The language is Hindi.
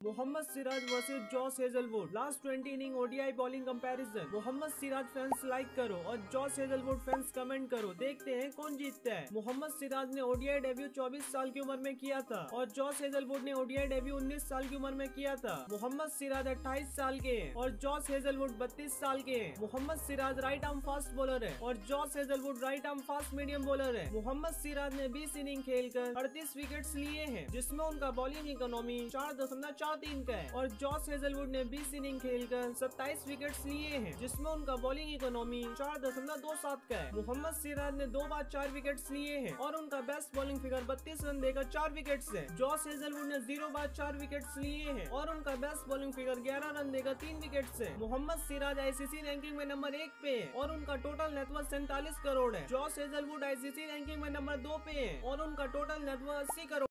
Mohammad Siraj versus Josh Hazlewood last 20 inning ODI bowling comparison. Mohammed Siraj fans like करो और जॉस हेजलवुड फैंस कमेंट करो। देखते हैं कौन जीतता है। मोहम्मद सिराज ने ओडीआई डेब्यू 24 साल की उम्र में किया था और जॉस हेजलवुड ने ओडीआई डेब्यू 19 साल की उम्र में किया था। मोहम्मद सिराज 28 साल के हैं और जॉस हेजलवुड 32 साल के हैं। Mohammed Siraj right arm fast bowler है और Josh Hazlewood right arm fast medium bowler है। मोहम्मद सिराज ने 20 इनिंग खेलकर 38 विकेट्स लिए हैं, जिसमें उनका बॉलिंग इकोनॉमी 4.43 का है और जॉस हेजलवुड ने 20 इनिंग खेलकर 27 विकेट्स लिए हैं, जिसमें उनका बॉलिंग इकोनॉमी 4.27 का है। मोहम्मद सिराज ने 2 बार 4 विकेट्स लिए हैं और उनका बेस्ट बॉलिंग फिगर 32 रन देकर 4 विकेट्स है। जॉस हेजलवुड ने 0 बार 4 विकेट्स लिए हैं और उनका बेस्ट बॉलिंग फिगर 11 रन देकर 3 विकेट्स है। मोहम्मद सिराज आईसीसी रैंकिंग में नंबर 1 पे है और उनका टोटल नेटवर्थ 47 करोड़ है। जॉस हेजलवुड आईसीसी रैंकिंग में नंबर 2 पे है और उनका टोटल नेटवर्थ 80 करोड़।